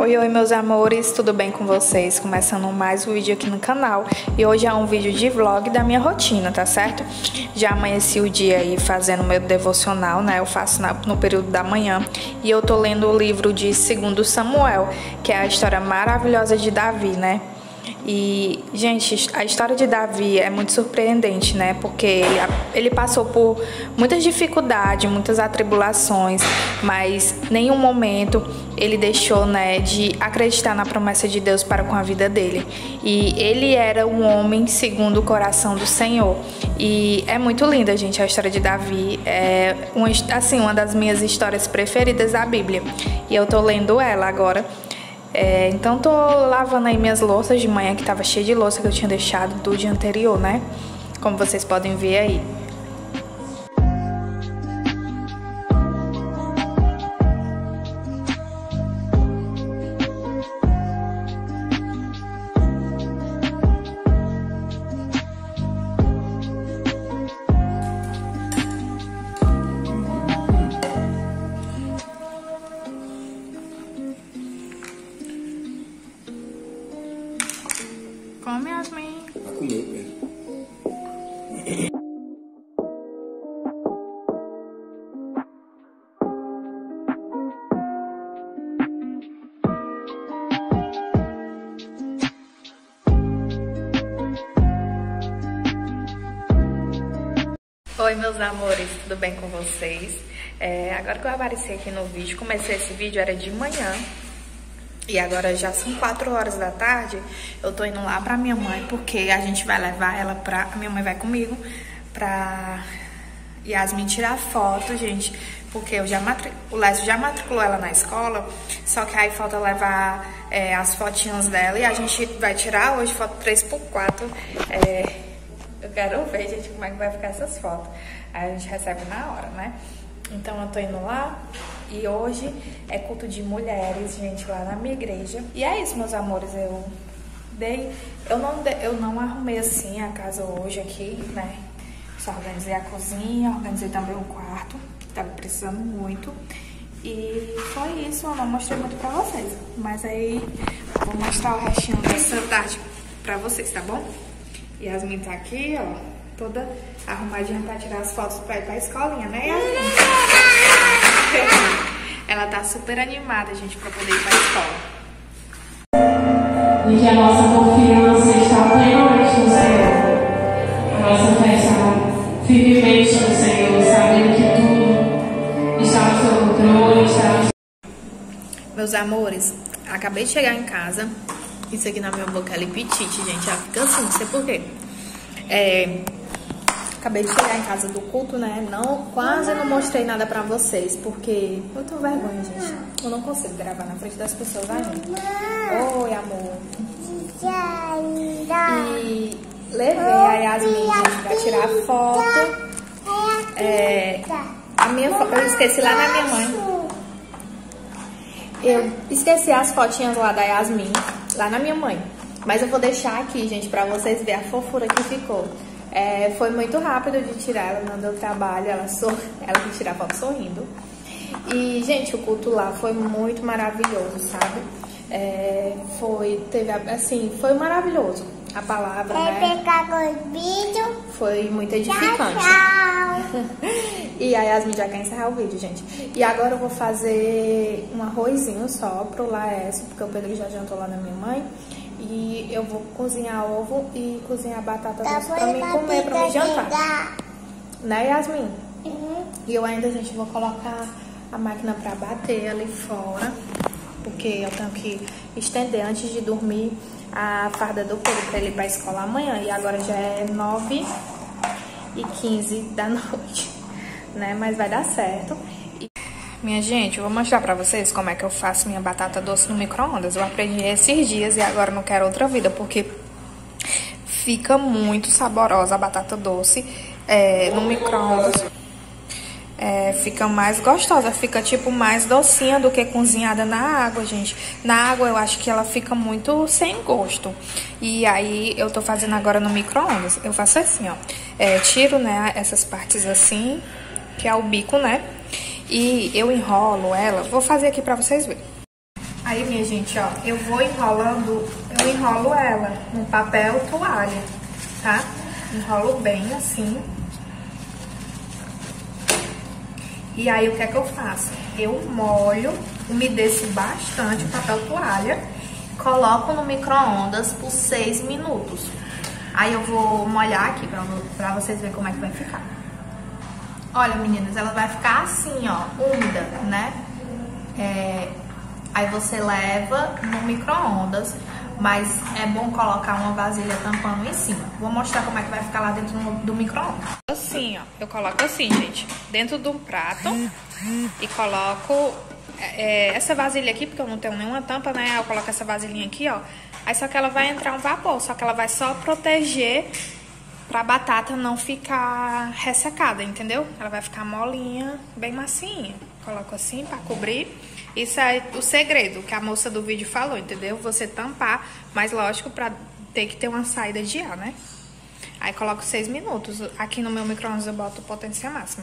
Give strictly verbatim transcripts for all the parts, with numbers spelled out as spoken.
Oi, oi meus amores, tudo bem com vocês? Começando mais um vídeo aqui no canal. E hoje é um vídeo de vlog da minha rotina, tá certo? Já amanheci o dia aí fazendo meu devocional, né? Eu faço na, no período da manhã. E eu tô lendo o livro de Segundo Samuel, que é a história maravilhosa de Davi, né? E, gente, a história de Davi é muito surpreendente, né? Porque ele, ele passou por muitas dificuldades, muitas atribulações, mas em nenhum momento ele deixou, né, de acreditar na promessa de Deus para com a vida dele. E ele era um homem segundo o coração do Senhor. E é muito linda, gente, a história de Davi. É, uma, assim, uma das minhas histórias preferidas da Bíblia. E eu tô lendo ela agora. É, então tô lavando aí minhas louças de manhã, que tava cheia de louça que eu tinha deixado do dia anterior, né? Como vocês podem ver aí. Come, Yasmin. Tá comendo mesmo. Oi, meus amores, tudo bem com vocês? É, agora que eu apareci aqui no vídeo, comecei esse vídeo, era de manhã. E agora já são quatro horas da tarde. Eu tô indo lá pra minha mãe, porque a gente vai levar ela pra... A minha mãe vai comigo pra Yasmin tirar foto, gente. Porque eu já matric... o Lécio já matriculou ela na escola. Só que aí falta levar é, as fotinhas dela. E a gente vai tirar hoje foto três por quatro. É... Eu quero ver, gente, como é que vai ficar essas fotos. Aí a gente recebe na hora, né? Então eu tô indo lá. E hoje é culto de mulheres, gente, lá na minha igreja. E é isso, meus amores, eu dei... Eu não, de, eu não arrumei assim a casa hoje aqui, né? Só organizei a cozinha, organizei também o quarto, que tava precisando muito. E foi isso, eu não mostrei muito pra vocês. Mas aí vou mostrar o restinho dessa tarde pra vocês, tá bom? Yasmin tá aqui, ó, toda arrumadinha pra tirar as fotos pra ir pra escolinha, né, Yasmin? Ela tá super animada, gente, pra poder ir pra escola. E que a nossa confiança está plenamente no Senhor. A nossa fé está firmemente no Senhor, sabendo que tudo está no seu controle, está no... Meus amores, acabei de chegar em casa. Isso aqui na minha boca é lipitite, gente. Ela fica assim, não sei porquê. É... Acabei de chegar em casa do culto, né? Não, quase não mostrei nada pra vocês, porque eu tenho vergonha, gente. Eu não consigo gravar na frente das pessoas ainda. Oi, amor. E levei a Yasmin, gente, pra tirar foto. É, a minha, eu esqueci lá na minha mãe. Eu esqueci as fotinhas lá da Yasmin, lá na minha mãe. Mas eu vou deixar aqui, gente, pra vocês verem a fofura que ficou. É, foi muito rápido de tirar, ela não deu trabalho, ela, sor... ela que tirar a foto sorrindo. E, gente, o culto lá foi muito maravilhoso, sabe? É, foi, teve, assim, foi maravilhoso. A palavra, né? Foi muito edificante. Tchau, tchau. E a Yasmin já quer encerrar o vídeo, gente. E agora eu vou fazer um arrozinho só pro Laércio, porque o Pedro já jantou lá na minha mãe. E eu vou cozinhar ovo e cozinhar batata doce pra mim comer, pra mim jantar. Né, Yasmin? Uhum. E eu ainda, gente, vou colocar a máquina pra bater ali fora, porque eu tenho que estender antes de dormir a farda do Pedro pra ele ir pra escola amanhã. E agora já é nove e quinze da noite, né? Mas vai dar certo. Minha gente, eu vou mostrar pra vocês como é que eu faço minha batata doce no micro-ondas. Eu aprendi esses dias e agora não quero outra vida, porque fica muito saborosa a batata doce é, no micro-ondas. É, fica mais gostosa, fica tipo mais docinha do que cozinhada na água, gente. Na água eu acho que ela fica muito sem gosto. E aí eu tô fazendo agora no micro-ondas. Eu faço assim, ó. É, tiro, né, essas partes assim, que é o bico, né? E eu enrolo ela, vou fazer aqui pra vocês verem. Aí, minha gente, ó, eu vou enrolando, eu enrolo ela no papel toalha, tá? Enrolo bem assim. E aí, o que é que eu faço? Eu molho, umedeço bastante o papel toalha, coloco no micro-ondas por seis minutos. Aí eu vou molhar aqui pra, pra vocês verem como é que vai ficar. Olha, meninas, ela vai ficar assim, ó, úmida, né? É, aí você leva no micro-ondas, mas é bom colocar uma vasilha tampando em cima. Vou mostrar como é que vai ficar lá dentro do micro-ondas. Assim, ó, eu coloco assim, gente, dentro de um prato e coloco é, essa vasilha aqui, porque eu não tenho nenhuma tampa, né? Eu coloco essa vasilhinha aqui, ó. Aí só que ela vai entrar um vapor, só que ela vai só proteger pra batata não ficar ressecada, entendeu? Ela vai ficar molinha, bem massinha. Coloco assim pra cobrir. Isso é o segredo que a moça do vídeo falou, entendeu? Você tampar, mas lógico, pra ter que ter uma saída de ar, né? Aí coloco seis minutos. Aqui no meu micro-ondas eu boto potência máxima.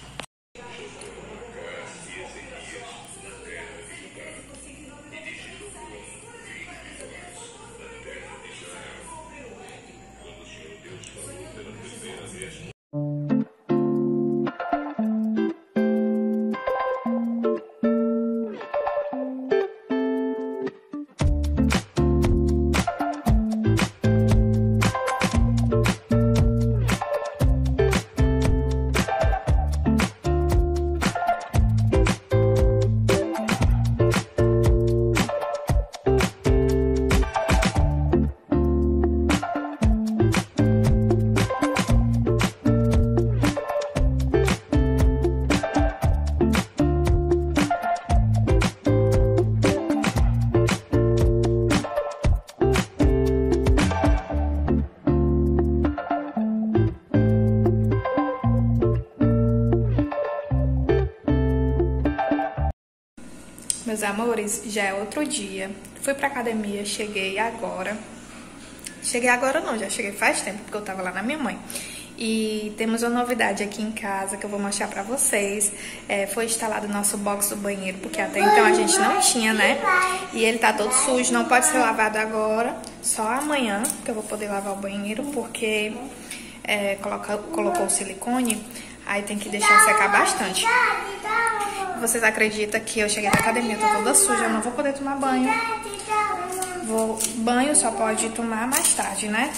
Meus amores, já é outro dia. Fui pra academia, cheguei agora. Cheguei agora não, já cheguei faz tempo, porque eu tava lá na minha mãe. E temos uma novidade aqui em casa que eu vou mostrar pra vocês. É, foi instalado o nosso box do banheiro, porque até então a gente não tinha, né? E ele tá todo sujo, não pode ser lavado agora, só amanhã que eu vou poder lavar o banheiro, porque é, coloca, colocou o silicone, aí tem que deixar secar bastante. Vocês acreditam que eu cheguei na academia, tô toda suja, eu não vou poder tomar banho. Vou, banho só pode tomar mais tarde, né?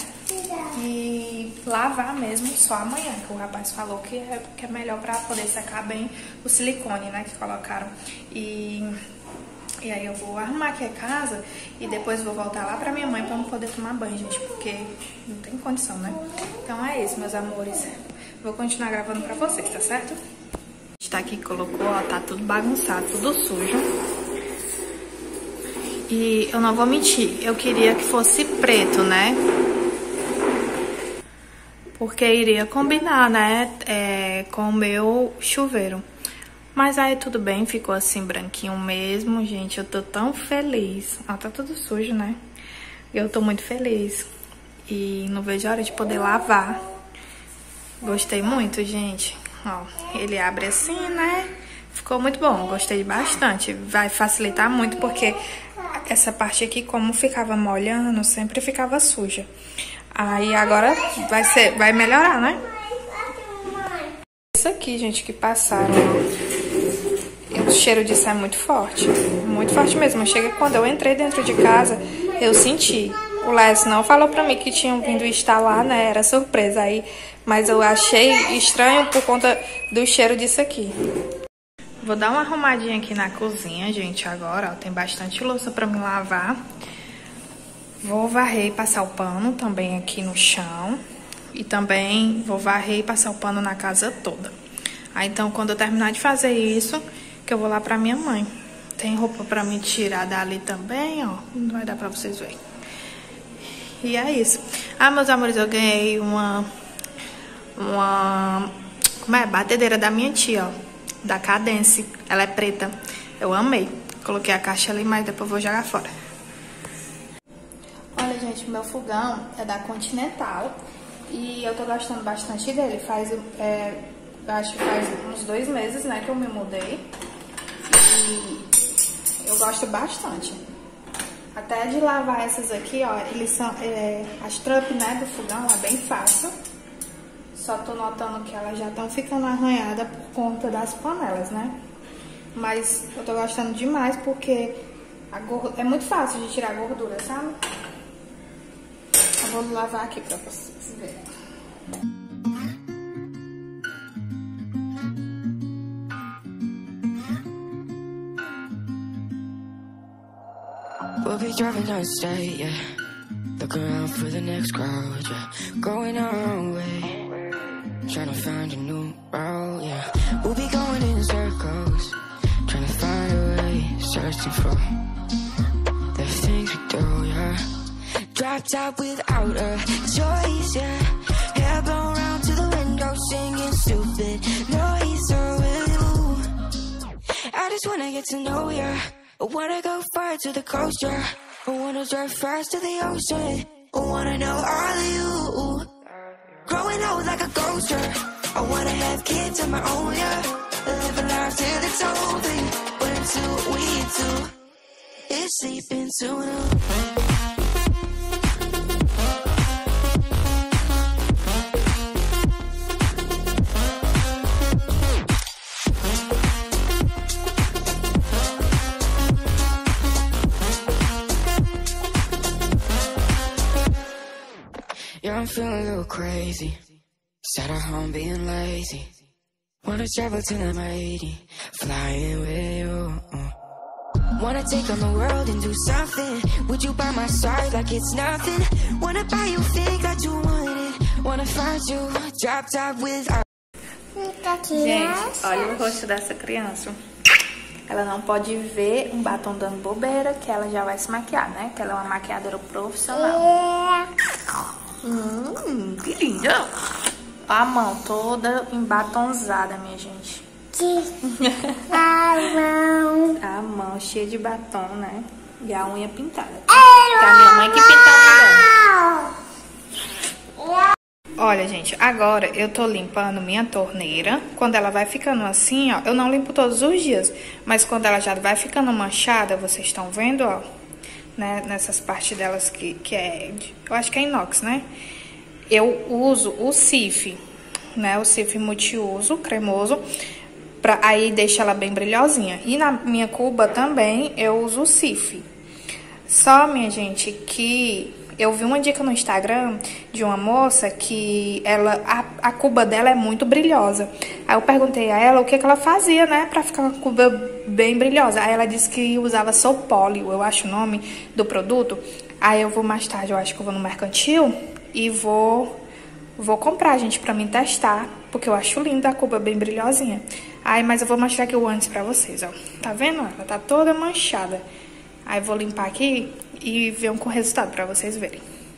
E lavar mesmo só amanhã, que o rapaz falou que é, que é melhor pra poder secar bem o silicone, né, que colocaram. E, e aí eu vou arrumar aqui a casa e depois vou voltar lá pra minha mãe pra não poder tomar banho, gente, porque não tem condição, né? Então é isso, meus amores. Vou continuar gravando pra vocês, tá certo? Tá aqui, colocou, ó, tá tudo bagunçado, tudo sujo. E eu não vou mentir, eu queria que fosse preto, né? Porque iria combinar, né, é, com o meu chuveiro. Mas aí tudo bem, ficou assim branquinho mesmo, gente. Eu tô tão feliz. Ó, tá tudo sujo, né? Eu tô muito feliz. E não vejo a hora de poder lavar. Gostei muito, gente. Ó, ele abre assim, né? Ficou muito bom, gostei bastante. Vai facilitar muito, porque essa parte aqui, como ficava molhando, sempre ficava suja. Aí agora vai ser, vai melhorar, né? Isso aqui, gente, que passaram, ó. O cheiro disso é muito forte. Muito forte mesmo. Chega que quando eu entrei dentro de casa, eu senti. O Les não falou pra mim que tinham vindo instalar, né? Era surpresa aí. Mas eu achei estranho por conta do cheiro disso aqui. Vou dar uma arrumadinha aqui na cozinha, gente, agora, ó. Tem bastante louça pra me lavar. Vou varrer e passar o pano também aqui no chão. E também vou varrer e passar o pano na casa toda. Aí, então, quando eu terminar de fazer isso, que eu vou lá pra minha mãe. Tem roupa pra me tirar dali também, ó. Não vai dar pra vocês verem. E é isso. Ah, meus amores, eu ganhei uma... Uma... Como é? Batedeira da minha tia, ó. Da Cadence. Ela é preta. Eu amei. Coloquei a caixa ali, mas depois vou jogar fora. Olha, gente, meu fogão é da Continental. E eu tô gostando bastante dele. Faz... É, acho que faz uns dois meses, né, que eu me mudei. E Eu gosto bastante. Até de lavar essas aqui, ó, eles são, é, as trump, né, do fogão, é bem fácil. Só tô notando que elas já estão ficando arranhadas por conta das panelas, né? Mas eu tô gostando demais porque a gordura, é muito fácil de tirar a gordura, sabe? Eu vou lavar aqui pra vocês verem. We'll be driving down the state, yeah. Look around for the next crowd, yeah. Going our own way, trying to find a new route, yeah. We'll be going in circles, trying to find a way, searching for the things we do, yeah. Drop top without a choice, yeah. Hair blown round to the window, singing stupid noise with you. I just wanna get to know ya. I wanna go far to the coast, yeah. I wanna drive fast to the ocean. I wanna know all of you. Growing old like a ghost, yeah. I wanna have kids of my own, yeah. Live a life till it's over. But until we do, it's sleeping sooner. Yeah, I'm feeling a little crazy. Sat at home being lazy. Wanna travel till I'm eighty, flying with you. Wanna take on the world and do something. Would you by my side like it's nothing? Wanna buy you things that you wanted. Wanna find you, drop top with our... Gente, olha o rosto dessa criança. Ela não pode ver um batom dando bobeira, que ela já vai se maquiar, né? Que ela é uma maquiadora profissional. Hum, que linda! A mão toda embatonzada, minha gente. A mão. A mão cheia de batom, né? E a unha pintada. Que é a minha mãe que pintou a. Olha, gente, agora eu tô limpando minha torneira. Quando ela vai ficando assim, ó, eu não limpo todos os dias, mas quando ela já vai ficando manchada, vocês estão vendo, ó, né, nessas partes delas que, que é, eu acho que é inox, né? Eu uso o Cif, né, o Cif multiuso, cremoso, pra, aí deixa ela bem brilhosinha. E na minha cuba também eu uso o Cif. Só, minha gente, que eu vi uma dica no Instagram de uma moça que ela, a, a cuba dela é muito brilhosa. Aí eu perguntei a ela o que, que ela fazia, né, pra ficar com a cuba bem brilhosa. Aí ela disse que usava Soupóleo, eu acho o nome do produto. Aí eu vou mais tarde, eu acho que eu vou no Mercantil e vou, vou comprar, gente, pra mim testar, porque eu acho linda a cuba bem brilhosinha. Aí, mas eu vou mostrar aqui o antes pra vocês, ó. Tá vendo? Ela tá toda manchada. Aí eu vou limpar aqui e ver um com o resultado pra vocês verem.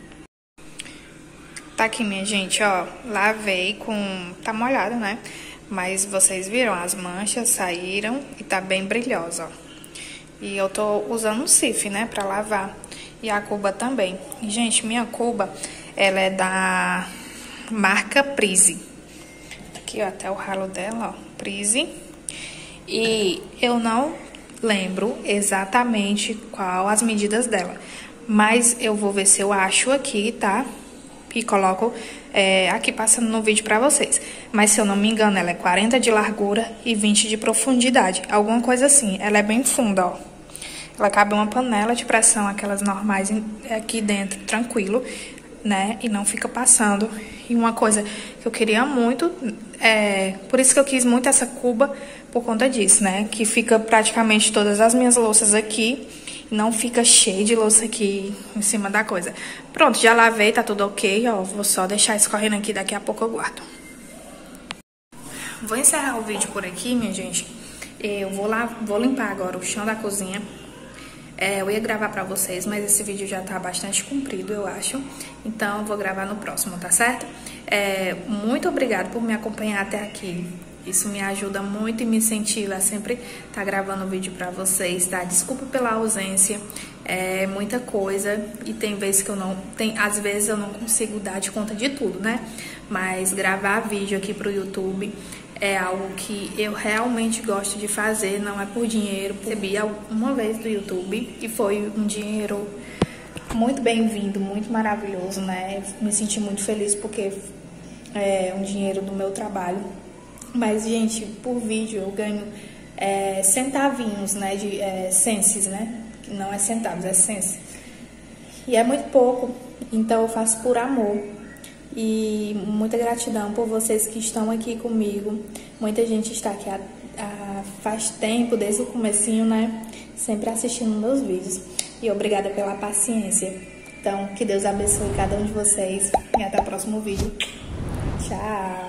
Tá aqui, minha gente, ó. Lavei com... Tá molhada, né? Mas vocês viram? As manchas saíram e tá bem brilhosa, ó. E eu tô usando um Cif, né? Pra lavar. E a cuba também. E, gente, minha cuba, ela é da marca Prise. Aqui, ó, até o ralo dela, ó. Prise. E eu não lembro exatamente qual as medidas dela, mas eu vou ver se eu acho aqui, tá? E coloco é, aqui passando no vídeo pra vocês. Mas se eu não me engano, ela é quarenta de largura e vinte de profundidade, alguma coisa assim. Ela é bem funda, ó. Ela cabe uma panela de pressão, aquelas normais aqui dentro, tranquilo, né? E não fica passando. E uma coisa que eu queria muito, é, por isso que eu quis muito essa cuba, por conta disso, né? Que fica praticamente todas as minhas louças aqui, não fica cheio de louça aqui em cima da coisa. Pronto, já lavei, tá tudo ok, ó. Vou só deixar escorrendo aqui, daqui a pouco eu guardo. Vou encerrar o vídeo por aqui, minha gente. Eu vou lá, vou limpar agora o chão da cozinha. É, eu ia gravar pra vocês, mas esse vídeo já tá bastante comprido, eu acho. Então, eu vou gravar no próximo, tá certo? É, muito obrigada por me acompanhar até aqui. Isso me ajuda muito e me incentiva a sempre estar tá gravando vídeo pra vocês, tá? Desculpa pela ausência, é muita coisa e tem vezes que eu não... Tem, às vezes eu não consigo dar de conta de tudo, né? Mas gravar vídeo aqui pro YouTube... é algo que eu realmente gosto de fazer, não é por dinheiro. Recebi uma vez do YouTube e foi um dinheiro muito bem-vindo, muito maravilhoso, né? Me senti muito feliz porque é um dinheiro do meu trabalho. Mas, gente, por vídeo eu ganho é, centavinhos, né? De é, censes, né? Não é centavos, é censes. E é muito pouco, então eu faço por amor. E muita gratidão por vocês que estão aqui comigo. Muita gente está aqui há, há, faz tempo, desde o comecinho, né? Sempre assistindo meus vídeos. E obrigada pela paciência. Então, que Deus abençoe cada um de vocês. E até o próximo vídeo. Tchau!